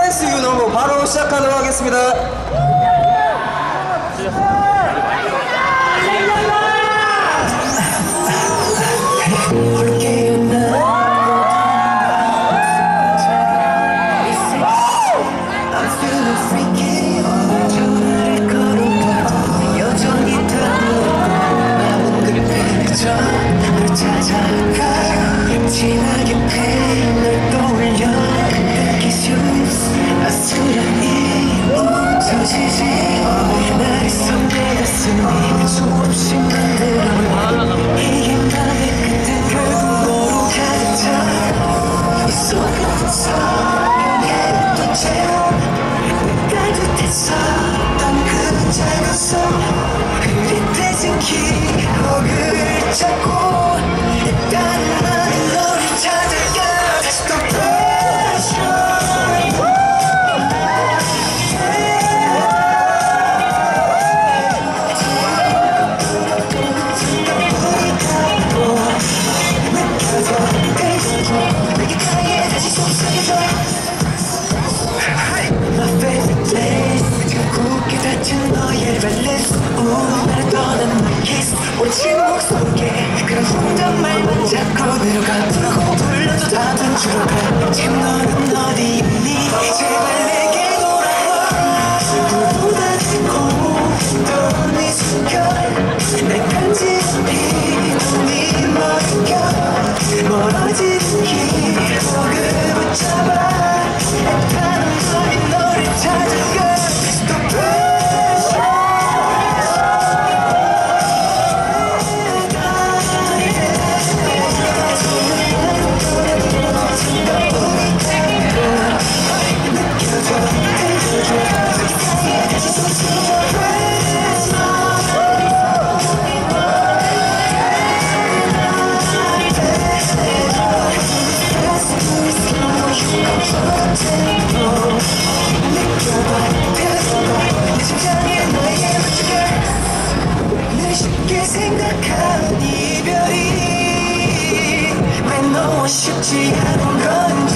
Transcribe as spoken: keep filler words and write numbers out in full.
Dance You Know 바로 시작하도록 하겠습니다. 진하게 펜을 떠올려 아스라이 묻혀지지 날이 선내 가슴이 수없이 만들어 이게 나의 끝에 결국 너로 가득 차 이 속에서 연애를 또 채워 따뜻해서 난 그 작은 손 흐릿해진 기억을 찾고 다른 말이 너를 찾아가 다시 또 너의 밸런스 나를 떠난 너의 키스 우리 침묵 속에 그런 혼잣말만 자꾸 들어가 부르고 불러도 답은 줄어가 지금 너는 어디 있니 제발 내게 돌아와 불보다 듬고 떠오른 이 순간 내 간직히 네 머릿결 멀어지는 기억을 붙잡아 애타는 마음이 너를 찾아가 다시 또 생각하는 이별이 왜 너무 쉽지 않은 건